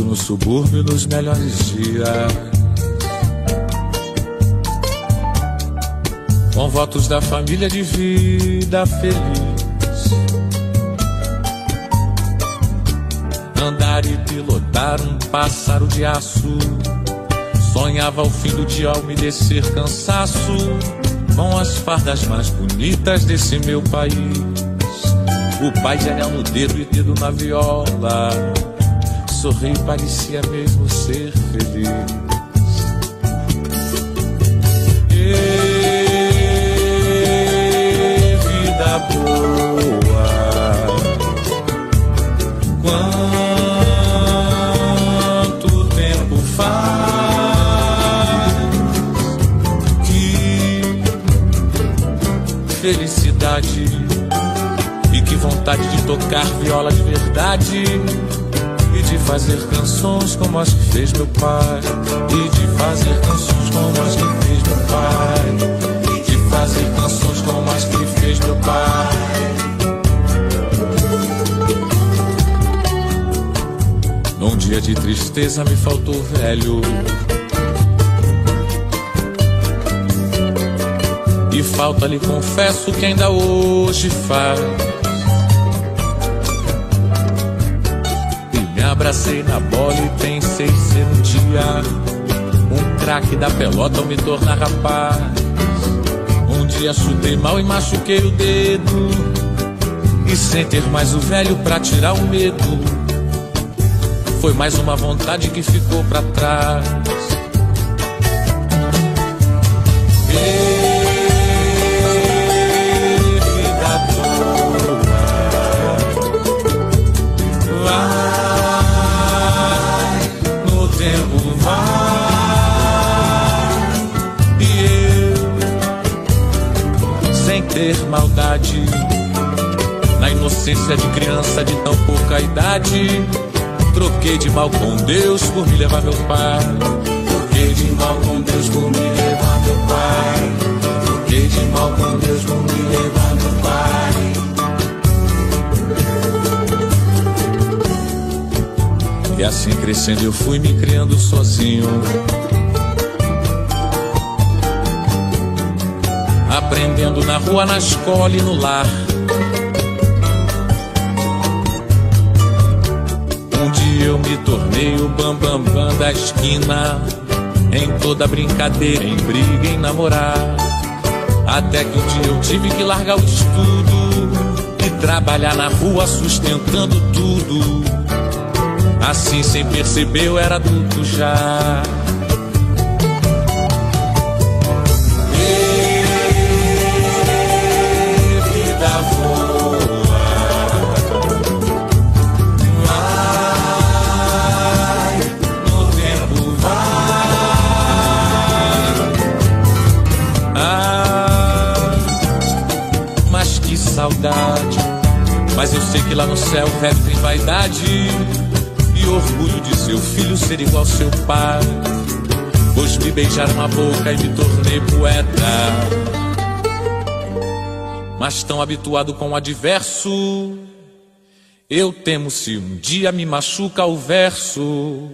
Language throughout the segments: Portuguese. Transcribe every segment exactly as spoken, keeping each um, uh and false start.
no subúrbio nos melhores dias, com votos da família de vida feliz. Andar e pilotar um pássaro de aço, sonhava o fim do dia ao umedecer cansaço, com as fardas mais bonitas desse meu país. O pai de anel no dedo e dedo na viola, sorriu e parecia mesmo ser feliz. E vida boa, quanto tempo faz que felicidade e que vontade de tocar viola de verdade e de fazer canções como as que fez meu pai, e de fazer canções como as que fez meu pai, e de fazer canções como as que fez meu pai. Num dia de tristeza me faltou o velho, e falta lhe confesso que ainda hoje faz. E me abracei na bola e pensei ser um dia um craque da pelota ao me tornar rapaz. Um dia chutei mal e machuquei o dedo, e sem ter mais o velho pra tirar o medo, foi mais uma vontade que ficou pra trás. Vida boa, vai, no tempo vai, e eu, sem ter maldade, na inocência de criança de tão pouca idade, troquei de mal com Deus por me levar meu pai. Troquei de mal com Deus por me levar meu pai. Troquei de mal com Deus por me levar meu pai. E assim crescendo eu fui me criando sozinho, aprendendo na rua, na escola e no lar. Um dia eu me tornei o bambambam bam, bam da esquina, em toda brincadeira, em briga, em namorar. Até que um dia eu tive que largar o estudo e trabalhar na rua sustentando tudo. Assim, sem perceber, eu era adulto já. Saudade, mas eu sei que lá no céu o velho tem vaidade e orgulho de seu filho ser igual ao seu pai, pois me beijaram a boca e me tornei poeta. Mas tão habituado com o adverso, eu temo se um dia me machuca o verso.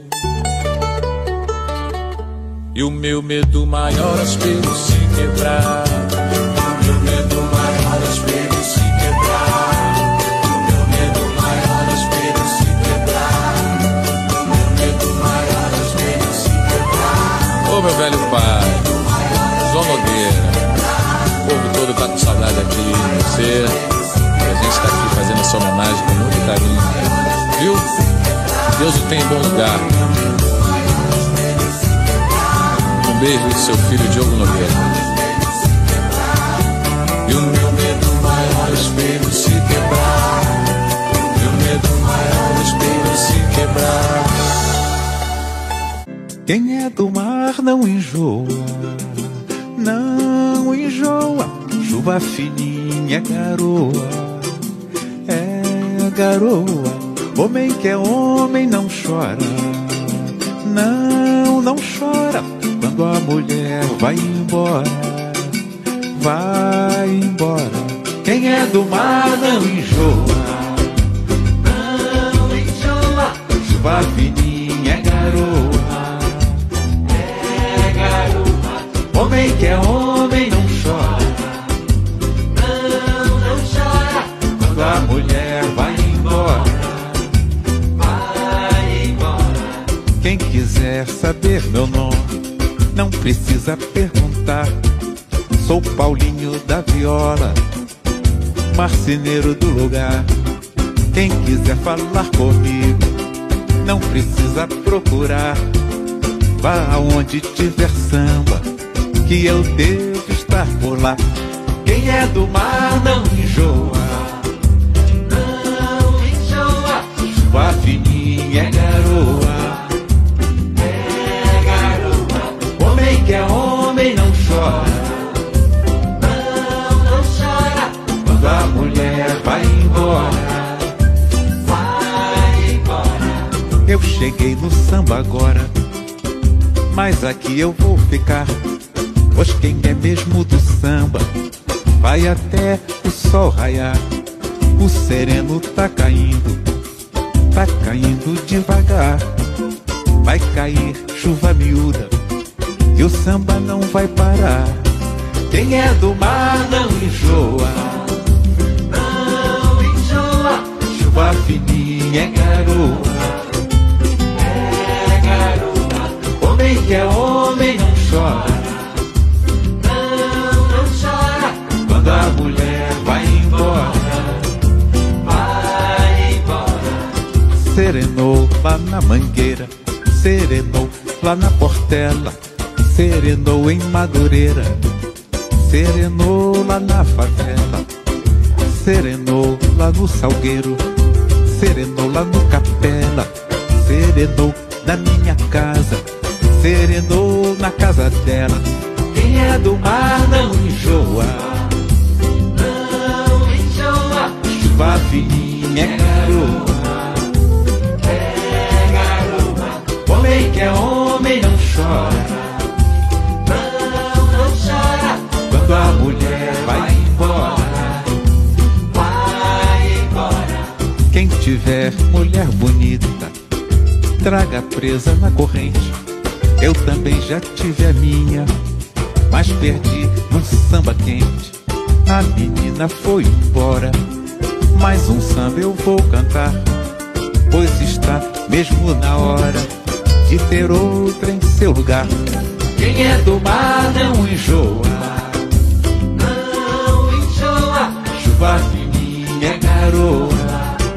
E o meu medo maior é o espelho se quebrar. O meu medo maior é o espelho se quebrar. O meu medo maior é o espelho se quebrar. O meu medo maior é o espelho se quebrar. Ô meu velho pai, João Nogueira, o povo todo tá com saudade aqui de você. E a gente tá aqui fazendo essa homenagem com muito carinho. Viu? Deus o tem em bom lugar. Um beijo do seu filho Diogo Nogueira. E o meu medo maior é o espelho se quebrar. Meu medo maior é o espelho se quebrar. Quem é do mar não enjoa, não enjoa. Chuva fininha, garoa, é garoa. Homem que é homem não chora, não, não chora. Quando a mulher vai embora, vai embora. Quem é do mar não enjoa, não enjoa. Chuva fininha, Quem quiser saber meu nome, não precisa perguntar. Sou Paulinho da Viola, marceneiro do lugar. Quem quiser falar comigo, não precisa procurar. Vá aonde tiver samba, que eu devo estar por lá. Quem é do mar não enjoa, não enjoa. chuva fininha é garoa, é garoa. homem que é homem não chora, Não, não chora. quando a mulher vai embora. Vai embora. Eu cheguei no samba agora, mas aqui eu vou ficar. Pois quem é mesmo do samba vai até o sol raiar. O sereno tá caindo, tá caindo devagar. Vai cair chuva miúda e o samba não vai parar. Quem é do mar não enjoa, Não enjoa. chuva fininha é garoa, É garoa. homem que é homem não chora, Não, não chora. quando a mulher vai embora. Vai embora. Serenou lá na Mangueira, serenou lá na Portela, serenou em Madureira, serenou lá na favela, serenou lá no Salgueiro, serenou lá no Capela, serenou na minha casa, serenou na casa dela. Quem é do mar não enjoa, Não enjoa. chuva fininha é garoa, É garoa. homem que é homem não chora, Não, não chora. quando a mulher vai embora. Vai embora. Quem tiver mulher bonita, traga presa na corrente. Eu também já tive a minha, mas perdi num samba quente. A menina foi embora, mais um samba eu vou cantar, pois está mesmo na hora de ter outra em seu lugar. Quem é do mar não enjoa, Não enjoa. chuva fininha é garoa,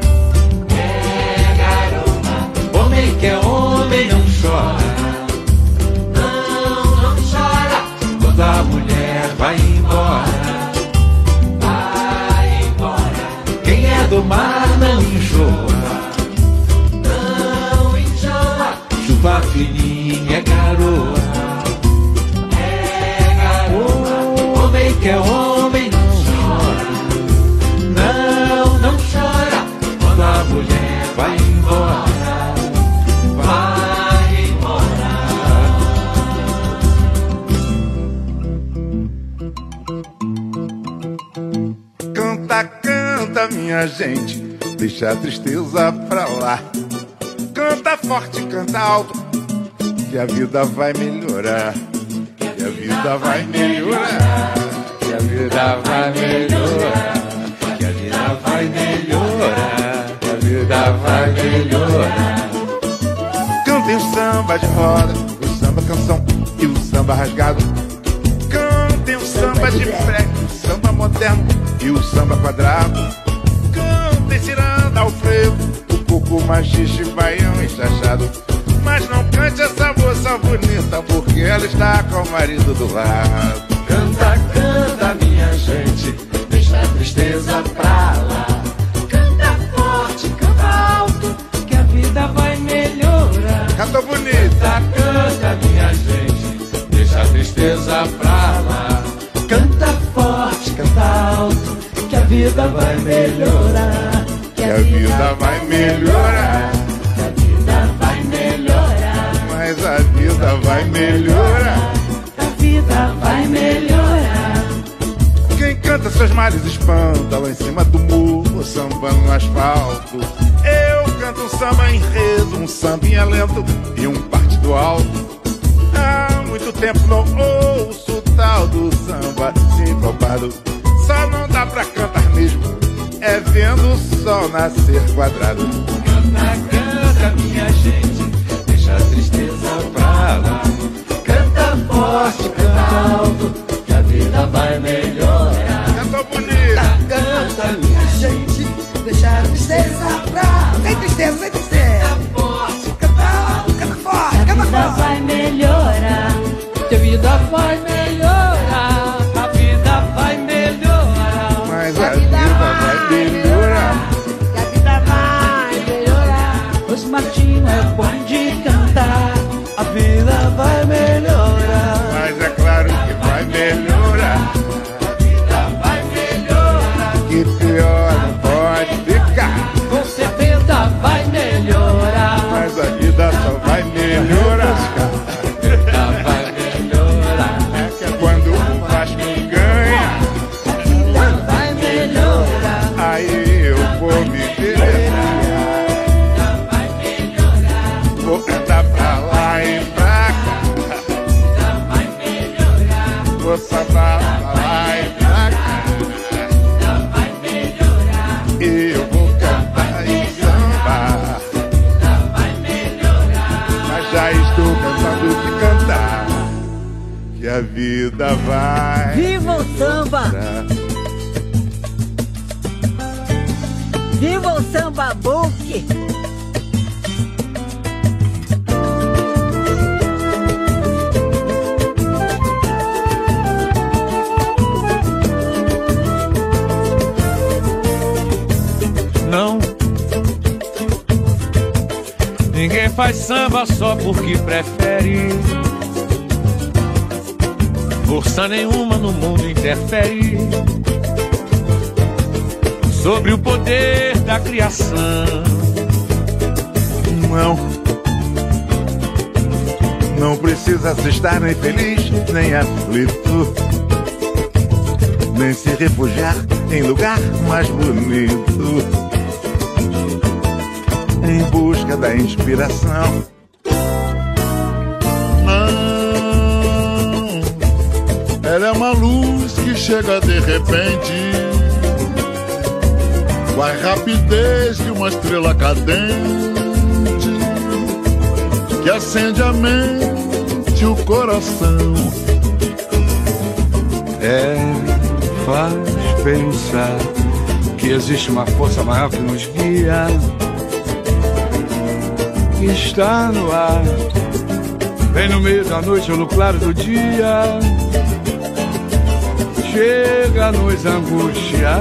É garoa. homem que é homem não chora, Não, não chora. quando a mulher vai embora. Vai embora. Quem é do mar não enjoa, Não enjoa. chuva fininha é garoa, É garoa. homem que é homem não chora, não, não chora, quando a mulher vai embora. Vai embora. Canta, canta, minha gente, deixa a tristeza pra lá. Canta forte, canta alto, que a vida vai melhorar. Que a vida vai melhorar. Que a vida vai melhorar, que a vida vai melhorar, que a vida vai melhorar. Cantem o samba de roda, o samba canção e o samba rasgado. Cantem o samba de freque, o samba moderno e o samba quadrado. Cantem ciranda ao frevo, o coco machixe, baião e chachado. Mas não cante essa moça bonita, porque ela está com o marido do lado. Canta, canta, minha gente, deixa a tristeza pra lá. Canta forte, canta alto, que a vida vai melhorar. Cantou bonita. Canta, canta, minha gente, deixa a tristeza pra lá. Canta forte, canta alto, que a vida vai melhorar. Que a vida vai melhorar. Que a vida vai melhorar. Mas a vida vai melhorar. A vida vai melhorar. Quem canta seus males espanta lá em cima do muro, samba no asfalto. Eu canto um samba enredo, um sambinha lento e um partido alto. Há muito tempo não ouço o tal do samba sincopado. Só não dá pra cantar mesmo, é vendo o sol nascer quadrado. Canta, canta, minha gente, deixa a tristeza vai melhorar. Que a vida vai melhorar. A vida vai melhorar. Mas a vida vai melhorar. Que a vida vai melhorar. Os Martinho é bom de cantar. A vida vai melhorar. Mas é claro que vai melhorar. A vida vai melhorar. Que pior não pode ficar. Com certeza vai melhorar. Mas a vida só vai melhorar. A vida vai melhorar. É que é quando o Vasco ganha, A vida vai melhorar. aí eu vou me beneficiar. Vai melhorar. Vou andar pra lá e pra cá. Vai melhorar. Vou sambar pra lá e pra cá. Vai melhorar. E eu vou cantar e sambar. Vai melhorar. Mas já estou cansado de cantar. Que a vida vai. Viva o samba! Viva o samba book! Não, ninguém faz samba só porque prefere. Força nenhuma no mundo interfere sobre o poder da criação. Não, não precisa se estar nem feliz, nem aflito, nem se refugiar em lugar mais bonito, em busca da inspiração. Não, ela é uma luz que chega de repente, com a rapidez de uma estrela cadente, que acende a mente, o coração. É, faz pensar que existe uma força maior que nos guia, que está no ar, vem no meio da noite ou no claro do dia, chega a nos angustiar.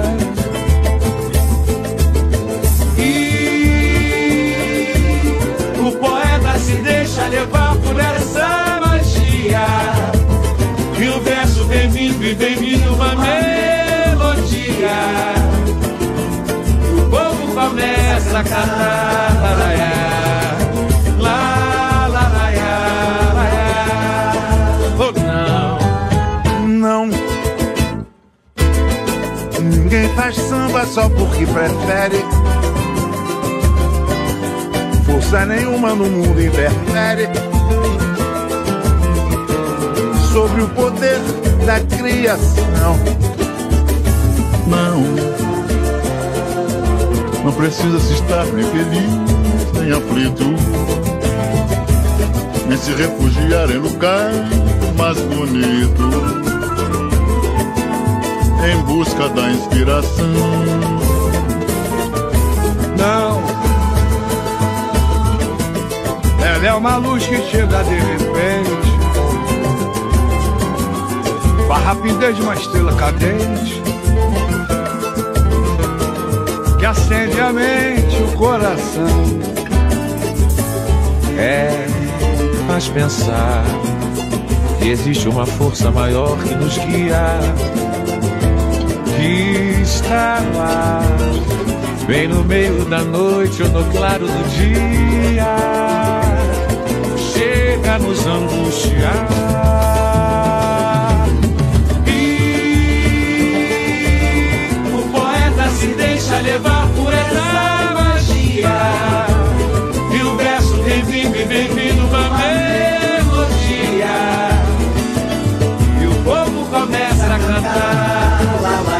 O poeta se deixa levar por essa magia, e o verso vem vindo e vem vindo uma melodia. E o povo começa a cantar, laraiá, lá, laraiá, laraiá. Oh, não, Não, ninguém faz samba só porque prefere. Força nenhuma no mundo interfere sobre o poder da criação. Não, não precisa se estar nem feliz, nem aflito, nem se refugiar em lugar mais bonito, em busca da inspiração. Não, ela é uma luz que chega de repente, com a rapidez de uma estrela cadente, que acende a mente, o coração. é, faz pensar que existe uma força maior que nos guia, que está lá, bem no meio da noite ou no claro do dia, chega a nos angustiar. E o poeta se deixa levar por essa magia, e o verso vem vindo e vem vindo uma melodia, e o povo começa a cantar, lá, lá,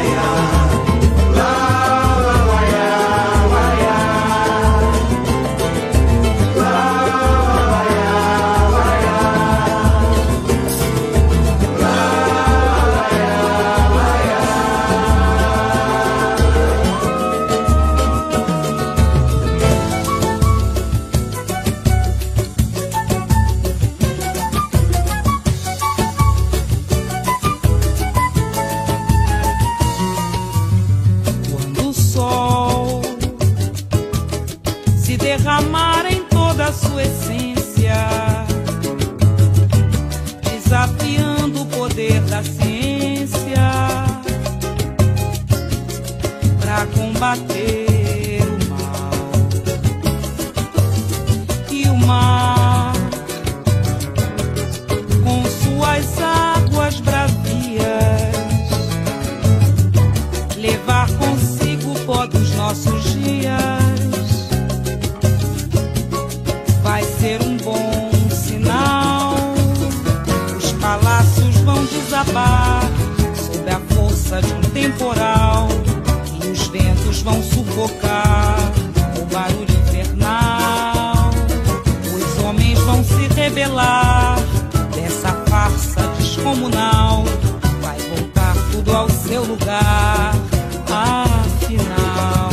acabar, sob a força de um temporal, e os ventos vão sufocar o barulho infernal. Os homens vão se rebelar dessa farsa descomunal. Vai voltar tudo ao seu lugar, afinal.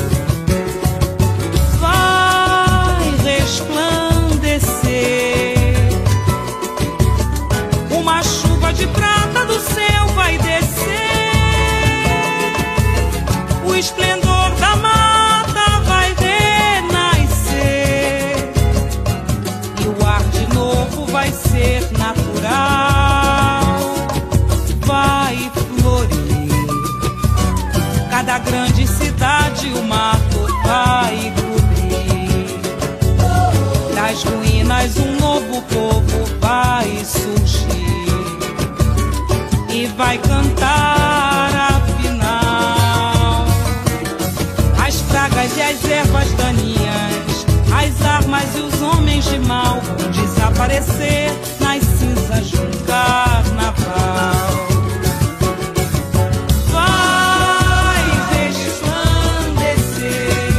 Vai resplandecer, uma chuva de prata do céu vai descer, o esplendor da mata vai renascer, e o ar de novo vai ser natural. Vai florir cada grande cidade, o mato vai cobrir. Das ruínas um novo povo vai surgir e vai cantar afinal. As pragas e as ervas daninhas, as armas e os homens de mal vão desaparecer nas cinzas de um carnaval. Vai resplandecer,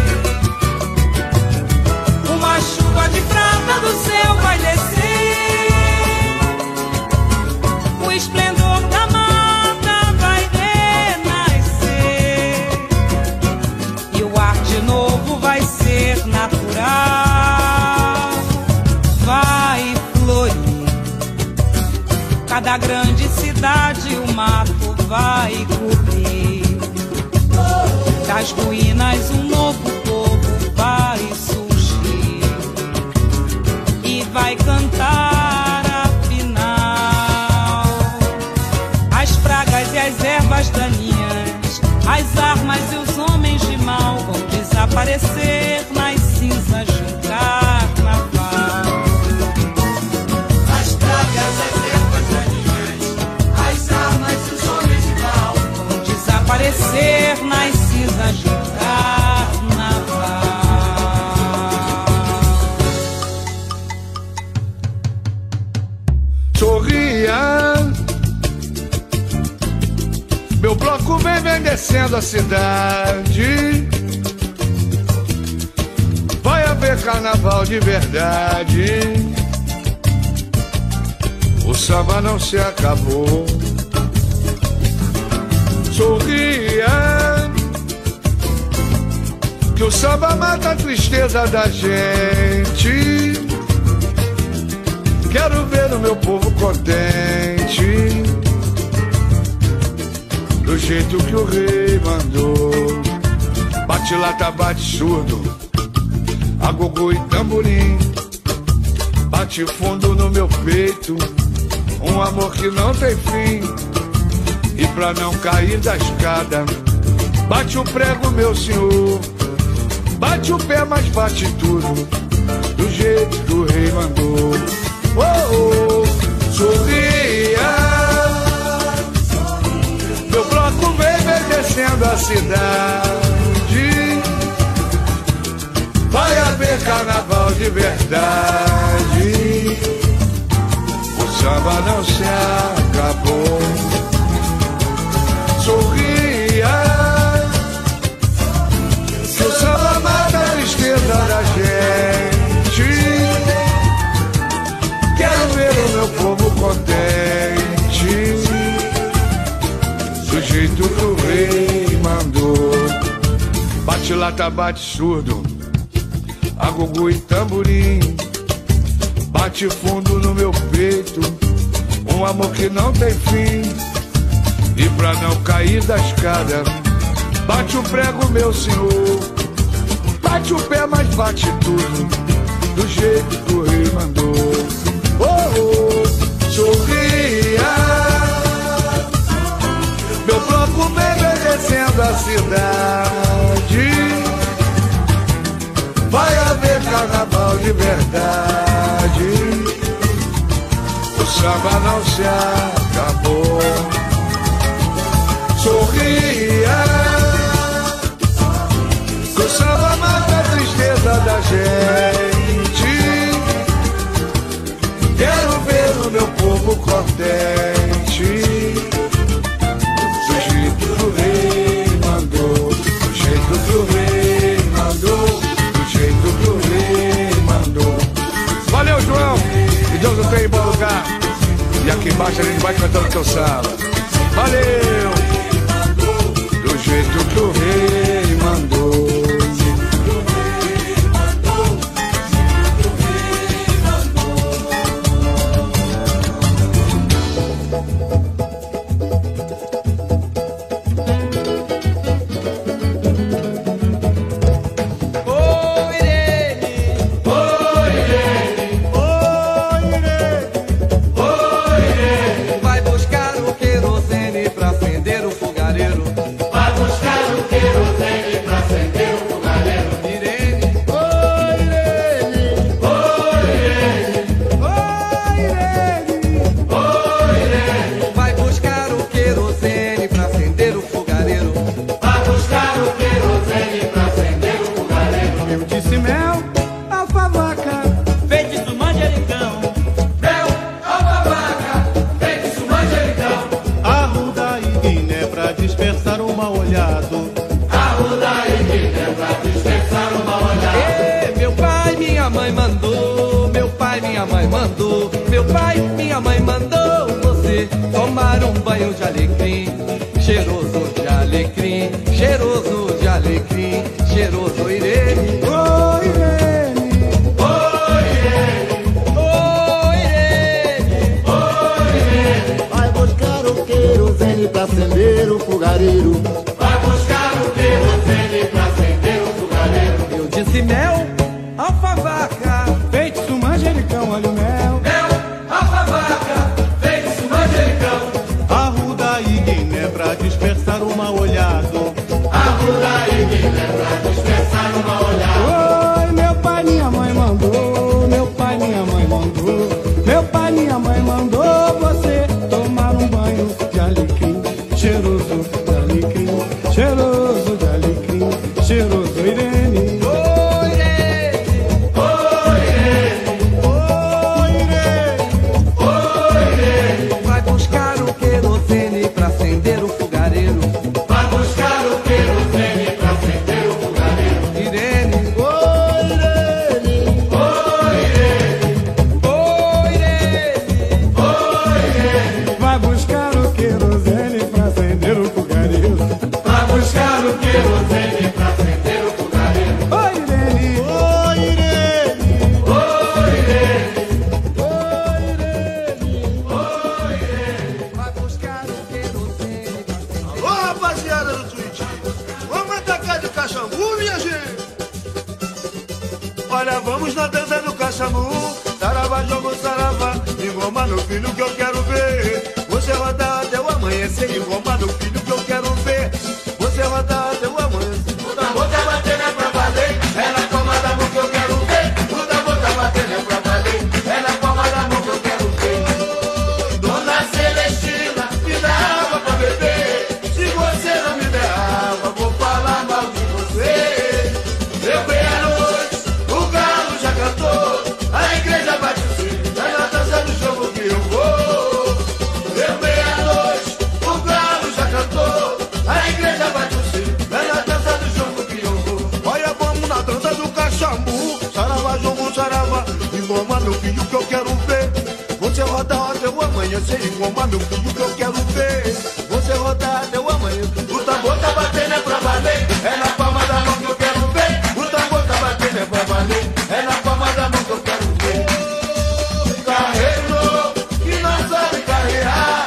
uma chuva de prata do céu vai descer, o esplendor da mata vai renascer, e o ar de novo vai ser natural. Vai florir cada grande cidade, o mato vai cobrir. Das ruínas um novo povo vai surgir e vai cantar afinal. As pragas e as ervas daninhas, as armas e os homens de mal vão desaparecer nas cinzas de um carnaval. As pragas, as ervas daninhas, as armas e os homens de mal vão desaparecer nas cinzas de um carnaval. Sorria, meu bloco vem, vem descendo a cidade. Vai haver carnaval de verdade. O samba não se acabou. Sorria, que o samba mata a tristeza da gente. Quero ver o meu povo contente, do jeito que o rei mandou. Bate lata, bate surdo, agogo e tamborim. Bate fundo no meu peito, um amor que não tem fim. E pra não cair da escada, bate o prego, meu senhor. Bate o pé, mas bate tudo, do jeito que o rei mandou. Oh, oh, sorria, meu bloco vem, vem descendo a cidade. Vai haver carnaval de verdade. O samba não se acabou. Sorria, que o samba mata a tristeza da gente. Quero ver o meu povo contente, do jeito que o rei mandou. Bate lata, bate surdo, agogo e tamborim. Bate fundo no meu peito, um amor que não tem fim. E pra não cair da escada, bate o prego, meu senhor. Bate o pé, mas bate tudo, do jeito que o rei mandou. Oh, oh, sorria, meu bloco vem descendo a cidade. Vai haver carnaval de verdade. O samba não se acabou. Sorria, que o samba mata a tristeza da gente. Quero ver o meu povo contente, bem em bom lugar. E aqui embaixo a gente vai cantando teu samba. Valeu! Do jeito que o rei mandou. Meu pai, minha mãe mandou você tomar um banho de alecrim, cheiroso de alecrim, cheiroso de alecrim, cheiroso Irene. Oh Irene, oh Irene, oh Irene, oh Irene. Vai buscar o querosene pra acender o fogareiro. Vai buscar o querosene pra acender o fogareiro. Eu disse mel, alfavaca, feitiço manjericão, olha o mel. Dispersar o mal olhado. Arruda e Guiné pra dispersar o mal olhado. Oi, meu pai, minha mãe mandou. Meu pai, minha mãe mandou. Meu pai, minha mãe mandou você tomar um banho de alecrim, cheiroso de alecrim, cheiroso de alecrim, cheiroso Irene. Oh Irene, oh Irene, oh Irene, oh Irene. Vai buscar o querosene pra acender o fogareiro. Vai buscar o querosene pra acender o fogareiro. Irene, oh Irene, oh Irene, oh Irene, oh Irene. vai buscar o querosene pra acender o fogareiro. Vai buscar o querosene pra acender o fogareiro. Oh Irene, oh Irene, Oh Irene, oh Irene, oh Irene. Vai buscar o querosene pra acender. Ô rapaziada do Twitch, vamos atacar de Caxambu, minha gente. Olha, vamos na dança do Caxambu. Saravá, jogo, saravá, engoma no filho que eu quero ver. Você rodar até o amanhecer, engoma no filho que eu quero ver. Você rodar até o amanhecer. O tambor tá batendo é pra valer, é na palma da mão que eu quero ver. O tambor tá batendo é pra valer, é na palma da mão que eu quero ver. Dona Celestina, me dá água pra beber. Se você não me der água, vou falar mal de você. Eu bem à noite, o galo já cantou, a igreja bate o sino, é na dança do jogo que eu vou. Eu bem à noite, o galo já cantou, a igreja bate o sino, é na dança do jogo que eu vou. Olha, vamos na dança do Caxambu. Saravá, jogo, saravá, engoma meu filho que eu quero ver. Você rodar até o amanhecer, engoma meu filho que eu quero ver. Você rodar até o amanhecer. O tambor tá batendo é pra valer, é na palma da mão que eu quero ver. O tambor tá batendo é pra valer, é na palma da mão que eu quero ver. Carreiro novo, que não sabe carrear.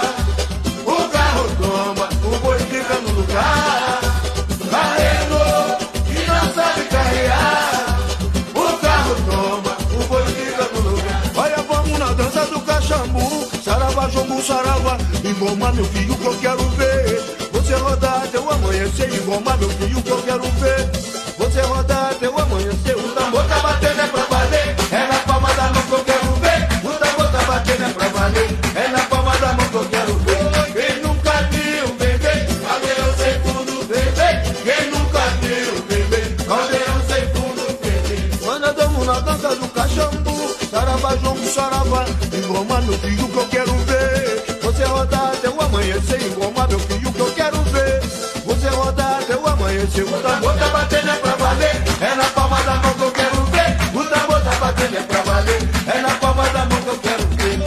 O carro toma, o boi fica no lugar. Carreiro novo, que não sabe carrear. O carro toma, o boi fica no lugar. Olha, vamos na dança do Caxambu. Saravá, jogo, saravá, engoma meu filho que eu quero ver. Você rodar até o amanhecer, engoma meu filho que eu quero ver. Você rodar até o amanhecer, o tambor tá batendo é pra valer, é na palma da mão que eu quero ver. O tambor tá batendo é pra valer, é na palma da mão que eu quero ver. Quem nunca viu bebê, caldeirão sem fundo, bebê. Quem nunca viu bebê, caldeirão sem fundo, bebê. Quando eu damos na dança do Caxambu, saravá, jogo, saravá, engoma meu filho que eu quero ver. Você rodar até o amanhecer, engoma meu filho que eu quero ver. Você rodar até o amanhecer, o tambor tá batendo é pra valer, é na palma da mão que eu quero ver. O tambor tá batendo é pra valer, é na palma da mão que eu quero ver.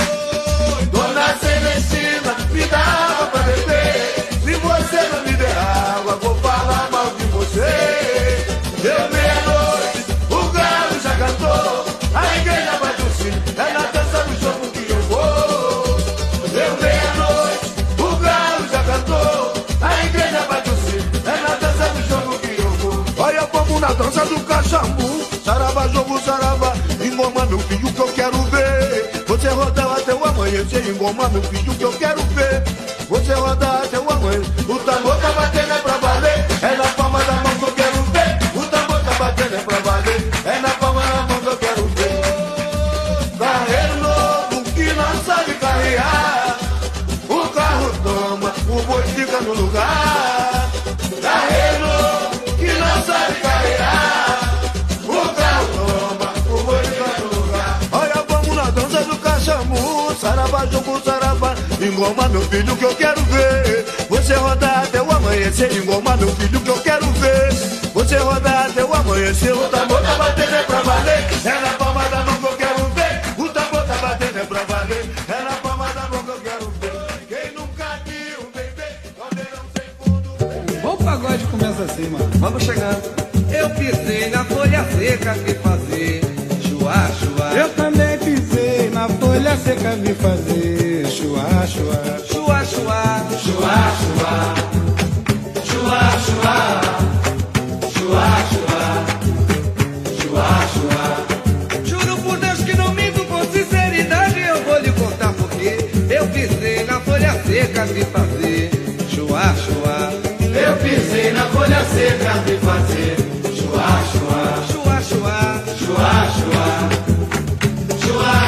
meu filho que eu quero ver. Você rodar até o amanhecer, engomar meu filho que eu quero ver. Você rodar até o amanhecer, o tambor tá batendo é pra valer. É na palma da mão que eu quero ver. O tambor tá batendo é pra valer. É na palma da mão que eu quero ver. Carreiro novo que não sabe carrear. O carro toma, o boi fica no lugar. Carreiro novo que não sabe carrear. O carro toma, o boi fica no lugar. Olha, vamos na dança do cachamu. Saravá, jogo, saravá. Engoma meu filho que eu quero ver. Você rodar até o amanhecer. Engoma meu filho que eu quero ver. Você rodar até o amanhecer. O tambor tá batendo é pra valer. É na palma da mão que eu quero ver. O tambor tá batendo é pra valer. É na palma da mão que eu quero ver. Quem nunca viu, bebê, caldeirão sem fundo. Bom pagode começa assim, mano. Vamos chegando. Eu pisei na folha seca, vi fazer chuá, chuá. Eu também pisei na folha seca, vi fazer chuá, chuá. Chuá, chuá, Chuá, chuá, chuá, chuá, chuá, chuá, chuá, chuá. Juro por Deus que não minto, com sinceridade eu vou lhe contar porque eu pisei na folha seca, vi fazer chuá, chuá. Eu pisei na folha seca, vi fazer chuá, chuá, Chuá, chuá, chuá, chuá, chuá,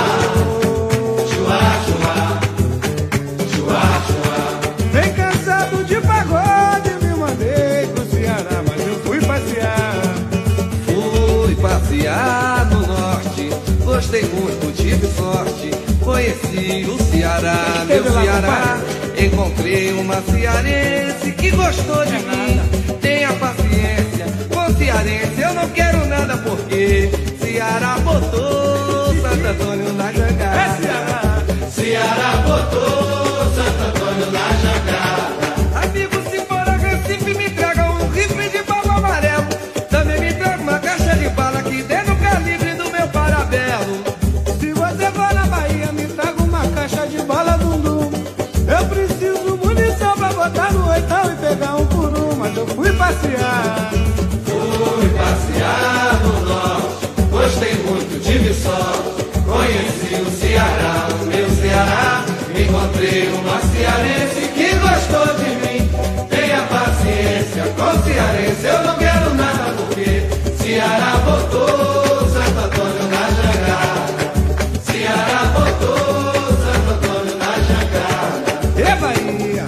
chuá, chuá, chuá, chuá, chuá. Bem cansado de pagode, me mandei pro Ceará, mas eu fui passear. Fui passear no norte, gostei muito, tive sorte. Conheci o Ceará, meu Esteve lá, Ceará. Encontrei uma cearense que gostou de mim. Tenha paciência, com cearense eu não quero nada porque Ceará botou Santo Antônio na jangada. É Ceará. Ceará botou Santo Antônio na jangada. Amigo, se for a Recife, me traga um rifle de pau amarelo. Também me traga uma caixa de bala que dê no calibre do meu parabelo. Se você for na Bahia, me traga uma caixa de bala dundum. Eu preciso munição pra botar no oitão e pegar um por um, mas eu fui passear. Fui passear no norte, gostei muito, tive sorte. Conheci o Ceará, o meu Ceará. Encontrei uma cearense que gostou de mim. Tenha paciência com cearense, eu não quero nada porque Ceará botou Santo Antônio na jangada. Ceará botou Santo Antônio na jangada. E Bahia?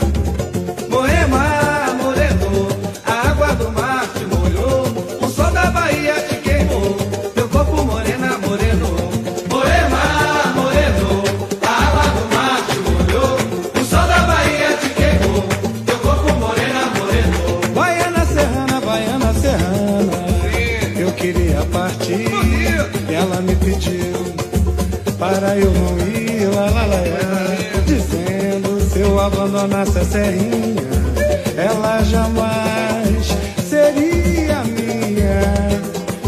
Moema, moreno, a água do mar te molhou. O sol da Bahia te queimou, teu corpo morena, moreno. Moema, moreno, a água do mar te molhou. O sol da Bahia te queimou, teu corpo morena, moreno. Baiana serrana, baiana serrana. Eu queria partir e ela me pediu para eu não ir, lá, lá, lá, lá, dizendo se eu abandonasse a serrinha, ela jamais seria minha.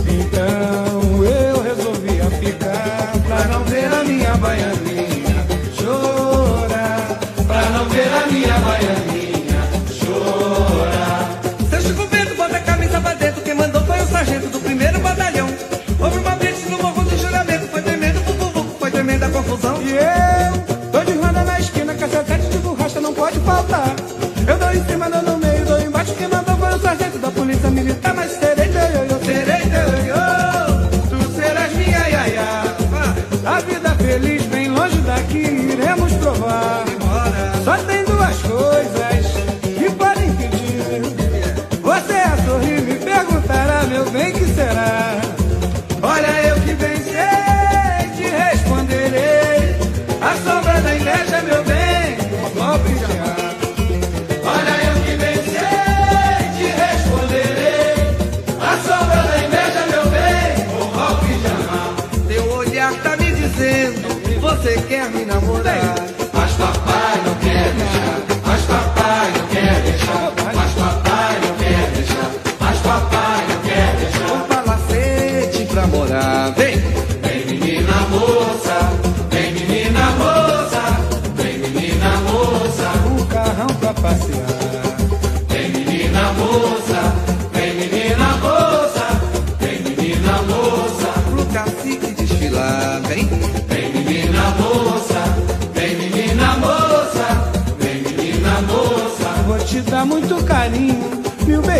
Então eu resolvi ficar pra não ver a minha baianinha chorar, Pra não ver a minha baianinha chorar. Seu Chico Bento, bota a camisa pra dentro. Quem mandou foi o sargento do primeiro batalhão. Houve uma blitz no morro do juramento. Foi tremendo, fufufu, foi tremenda confusão. e eu tô de Honda na esquina, cacetete de borracha não pode faltar. Eu dou em cima, dou no meio, dou embaixo. Quem mandou foi o sargento da polícia militar, mas serei teu ioiô, serei teu ioiô. Tu serás minha iaiá. A vida feliz bem longe daqui iremos provar. Só tem duas coisas que podem impedir. Você a sorrir me perguntará, meu bem, que será? Olha, eu que bem sei te responderei. A sombra da inveja, meu bem, golpe de ar. Olha, eu que bem sei te responderei. A sombra da inveja, meu bem, o golpe de amar. Teu olhar tá me dizendo, você quer me namorar. Mas papai não quer deixar, mas papai não quer deixar, mas papai não quer deixar, mas papai não quer deixar. Um palacete pra morar, vem. Vem menina moça, vem menina moça, vem menina moça, Um carrão pra passear. vem menina moça, vem menina moça, vem menina moça. Pro cacique desfilar.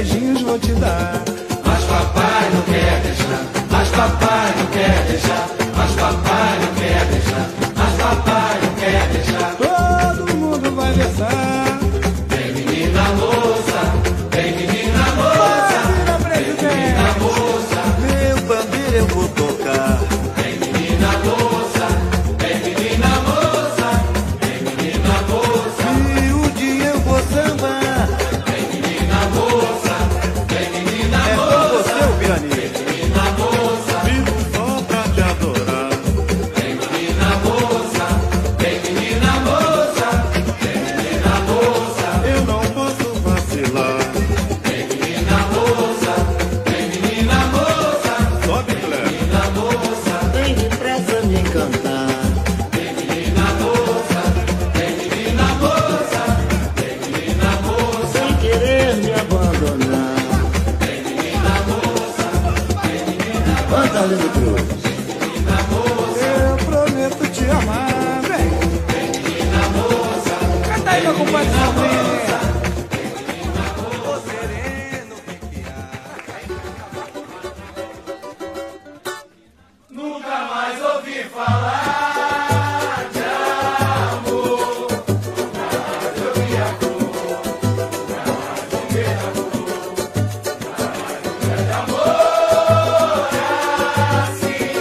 beijinhos vou te dar. Mas papai não quer deixar, mas papai não quer deixar, mas papai não quer deixar, mas papai não quer deixar. Todo mundo vai dançar. Vem menina moça, vem menina moça, vem menina moça, Meu pandeiro eu vou tocar. vem menina moça, vem menina moça, vem menina moça, E o dia eu vou sambar. vem menina moça, vem menina É com moça, você, o pianista. menina moça, Vivo só pra te adorar. vem menina moça, vem menina moça, vem menina moça, Eu não posso vacilar. vem menina moça, vem menina moça, Sobe, Cleber. menina moça, Vem depressa me encantar. vem menina moça, vem menina moça, vem menina moça, Sem querer me abandonar. vem menina moça, vem menina Canta, Lindo Cruz. Eu prometo te amar. Vem. moça, Canta aí, meu compadre Salvinho. nunca mais ouvi falar de amor. Nunca mais ouvi a cor, nunca mais ouvi a cor, nunca mais ouvi de amor assim.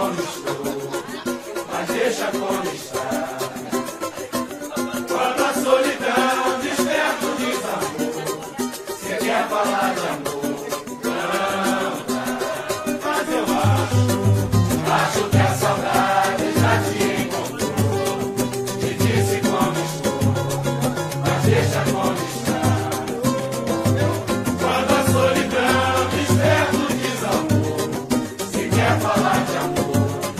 como estou, mas deixa como está. Quando a solidão desperta o desamor, você quer falar de amor, não dá. Mas eu acho, acho que a saudade já te encontrou, te disse como estou, mas deixa como está. Quando a solidão desperta o desamor, se quer falar de amor,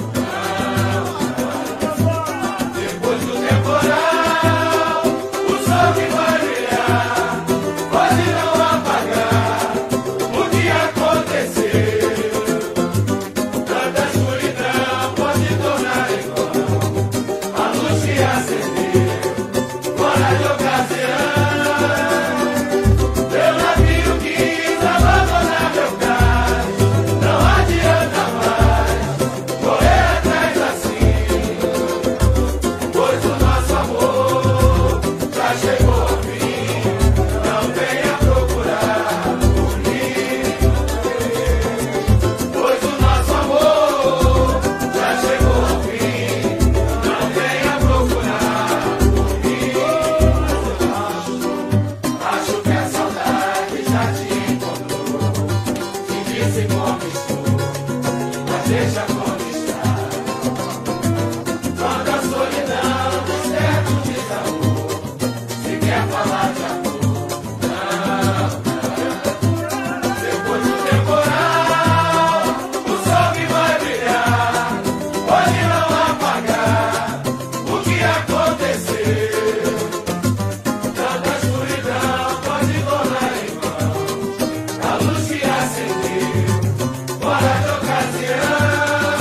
depois do temporal, o sol que vai brilhar pode não apagar o que aconteceu. Tanta escuridão pode tornar em vão a luz que acendeu, fora de ocasião. Meu navio quis abandonar meu cais, não adianta mais correr atrás assim, pois o nosso amor já chegou ao fim. Não venha procurar por mim, pois o nosso amor já chegou ao fim. Não venha procurar por mim. Acho que a saudade já te encontrou, te disse como estou, mas deixa como está. Quando a solidão desperta o desamor, se quer falar de amor, não, não. Depois do temporal, o sol que vai brilhar pode não apagar o que aconteceu. Tanta escuridão pode tornar em vão a luz que acendeu, fora de ocasião.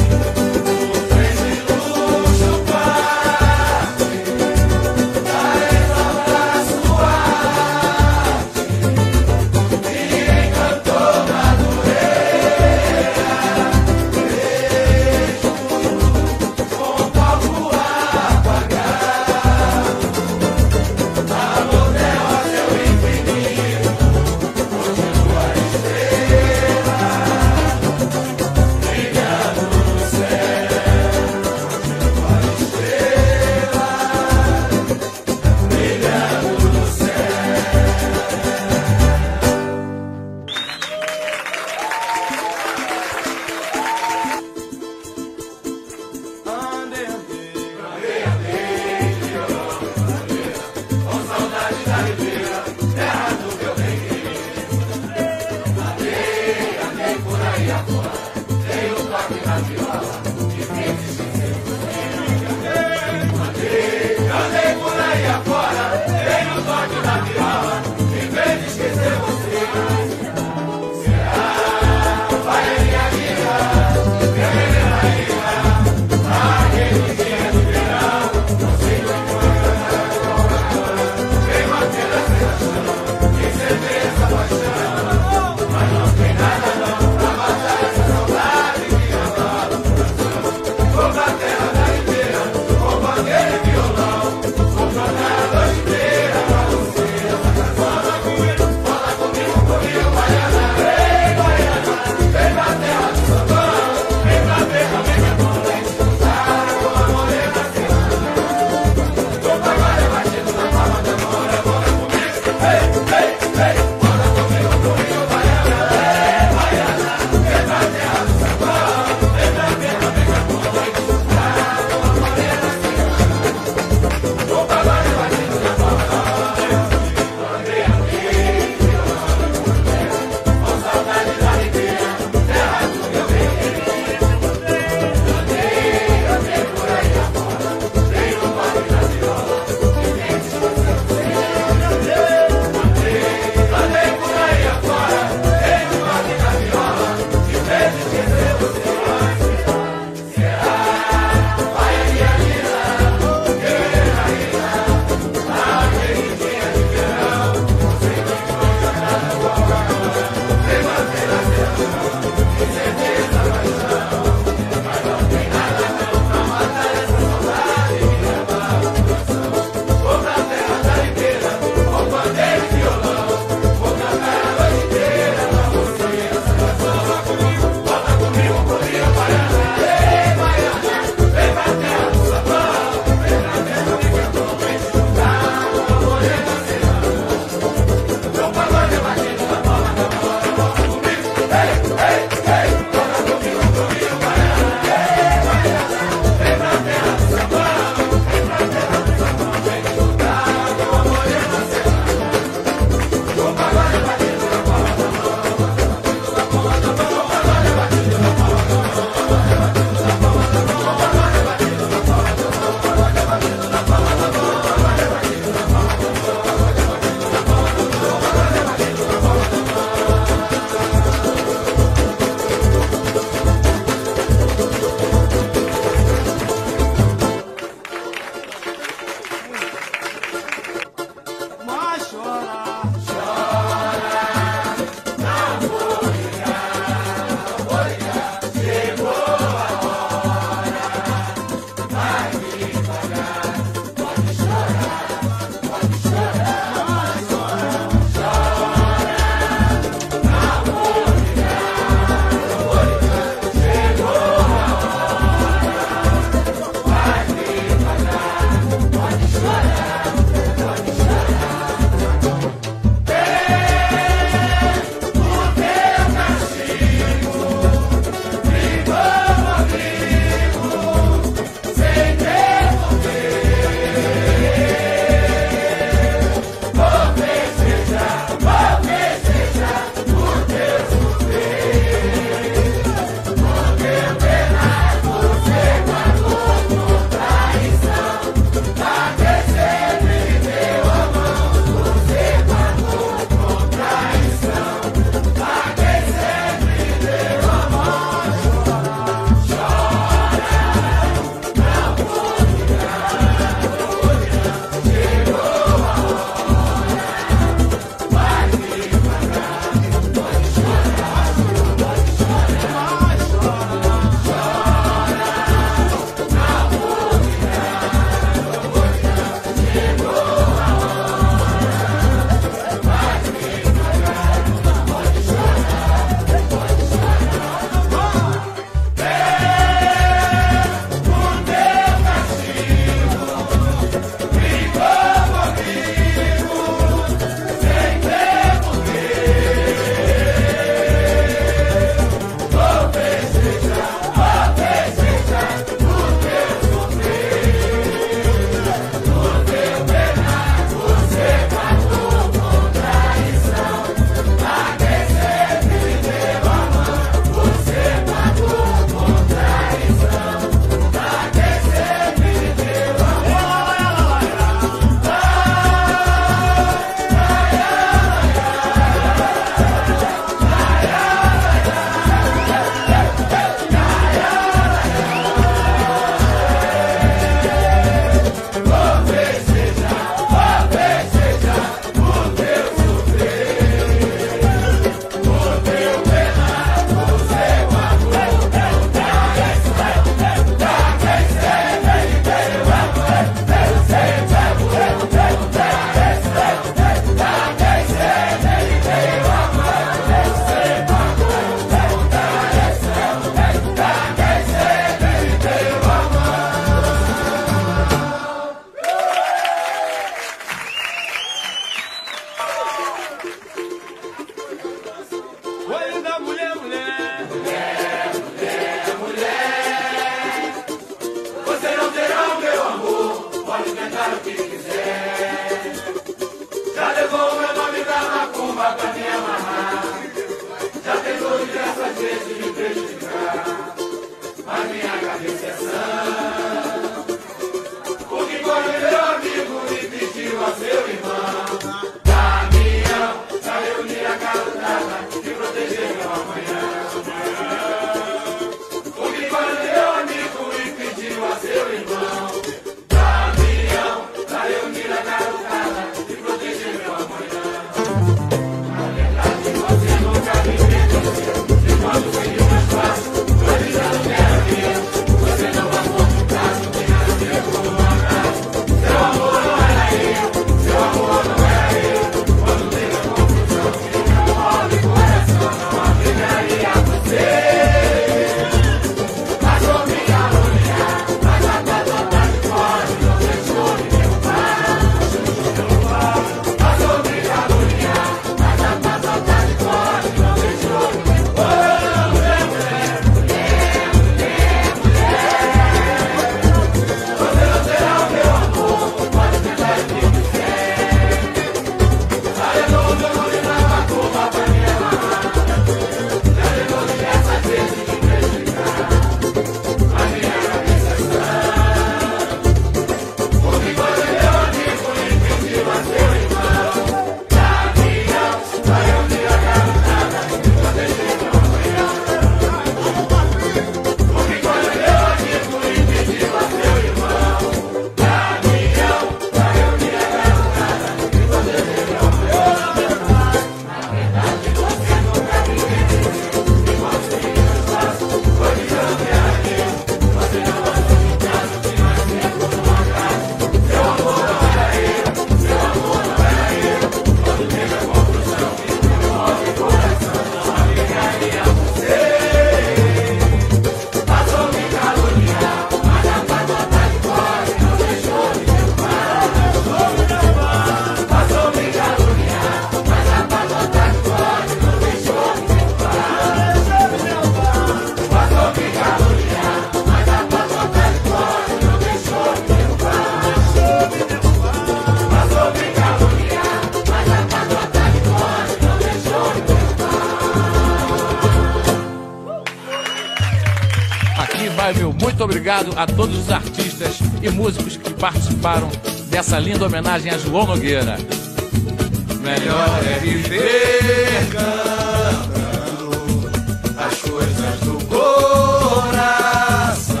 Muito obrigado a todos os artistas e músicos que participaram dessa linda homenagem a João Nogueira. Melhor é viver cantando as coisas do coração.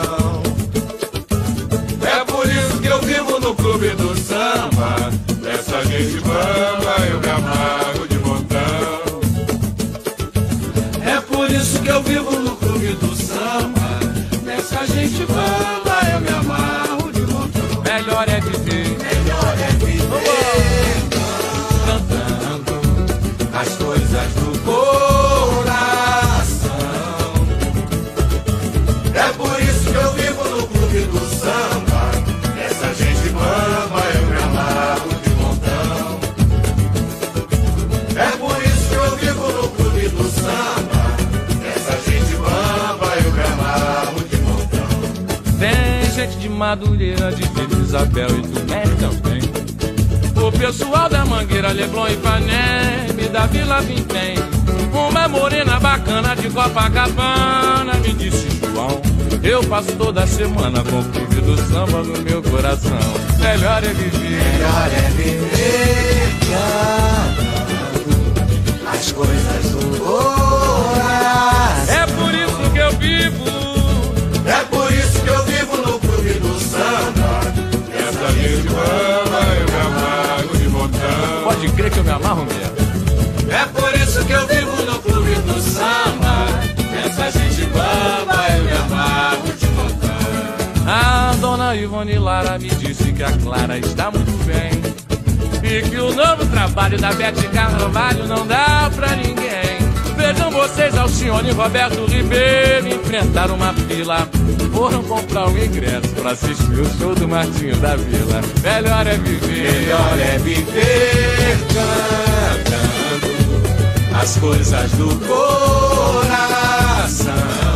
É por isso que eu vivo no clube do samba. Essa gente bamba, eu me amarro de montão. É por isso que eu vivo no clube do samba. Essa gente bamba, eu me amarro de montão. Melhor é viver, melhor é viver cantando as coisas do coração. É por isso que eu vivo no clube do samba. Essa gente bamba, eu me amarro de montão. É por isso que eu vivo no clube do samba. Essa gente bamba, eu me amarro de montão. tem gente de Madureira, de Vila Isabel e do Médio também. O pessoal da Mangueira, Leblon e Ipanema, da Vila Vintém. Uma morena bacana de Copacabana, me disse João, eu passo toda semana com o clube do samba no meu coração. Melhor é viver, melhor é viver cantando as coisas do coração. É por isso que eu vivo, é por isso que eu vivo no clube do samba. Essa gente bamba, eu me amarro de montão. Pode crer que eu me amarro mesmo. É por isso que eu vivo no clube do samba. Essa gente bamba, eu me amarro de montão. A dona Ivone Lara me disse que a Clara está muito bem e que o novo trabalho da Bete Carvalho não dá pra ninguém. Vejam vocês, Alcione e Roberto Ribeiro enfrentaram uma fila, foram comprar um ingresso pra assistir o show do Martinho da Vila. Melhor é viver, melhor é viver cantando as coisas do coração.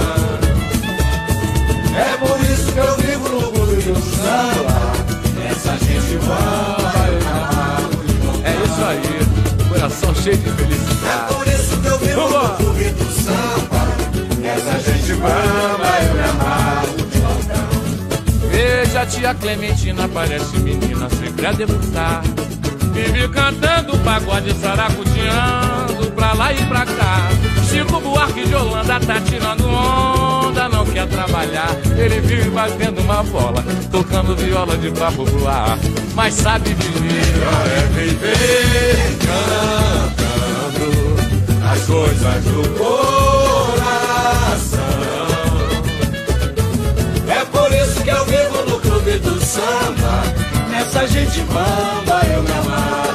É por isso que eu vivo no clube do samba. Essa gente bamba, eu me amarro de montão. É isso aí, coração cheio de felicidade. É por isso que eu vivo no clube do samba. Essa gente bamba, eu me amarro de montão. Veja a tia Clementina, parece menina sempre a debutar. Vive cantando pagode, saracuteando pra lá e pra cá. Chico Buarque de Holanda tá tirando onda, não quer trabalhar. Ele vive batendo uma bola, tocando viola de papo pro ar. Mas sabe viver, melhor é viver cantando as coisas do coração. É por isso que eu vivo no clube do samba. Essa gente bamba, eu me amarro.